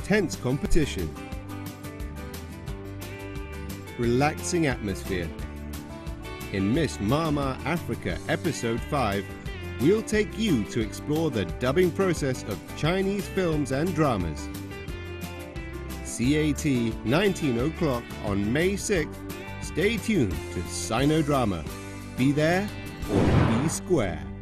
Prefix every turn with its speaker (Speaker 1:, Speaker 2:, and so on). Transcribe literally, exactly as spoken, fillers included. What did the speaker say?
Speaker 1: intense competition. Relaxing atmosphere. In Miss MaMa Africa Episode five, we'll take you to explore the dubbing process of Chinese films and dramas. C A T nineteen o'clock on May sixth. Stay tuned to Sino Drama. Be there or be square.